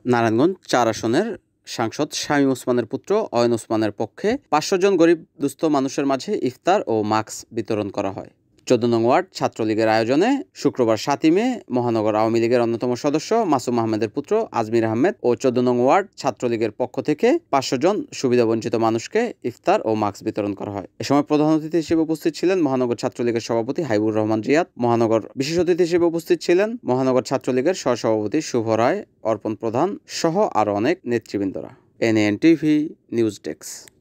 নারায়ণগঞ্জ ৪ আসনের সাংসদ শামীম ওসমানের পুত্র অয়ন ওসমানের পক্ষে ৫০০ জন গরিব দুস্থ মানুষের মাঝে ইফতার ও মাস্ক বিতরণ করা হয়। ১৪ নং ওয়ার্ড ছাত্রলীগের আয়োজনে শুক্রবার ৭ই মে মহানগর আওয়ামী লীগের অন্যতম সদস্য মাসুম আহমেদের পুত্র আজমির আহমেদ ও ১৪ নং ওয়ার্ড ছাত্রলীগের পক্ষ থেকে ৫০০ জন সুবিধাবঞ্চিত মানুষকে ইফতার ও মাস্ক বিতরণ করা হয়। এ সময় প্রধান অতিথি হিসেবে উপস্থিত ছিলেন মহানগর ছাত্রলীগের সভাপতি হাইবুর রহমান রিয়াদ। মহানগর বিশেষ অতিথি হিসেবে উপস্থিত ছিলেন মহানগর ছাত্রলীগের সহসভাপতি শুভ রায়, অর্পণ প্রধান সহ আরও অনেক নেতৃবৃন্দরা। NANTV news desk.